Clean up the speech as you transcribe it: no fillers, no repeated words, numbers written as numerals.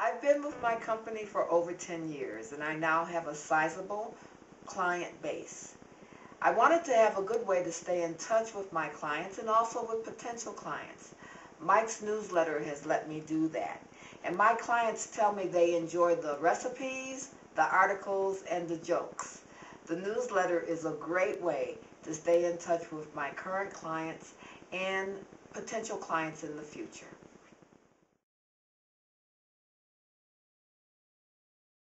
I've been with my company for over 10 years and I now have a sizable client base. I wanted to have a good way to stay in touch with my clients and also with potential clients. Mike's newsletter has let me do that. And my clients tell me they enjoy the recipes, the articles, and the jokes. The newsletter is a great way to stay in touch with my current clients and potential clients in the future.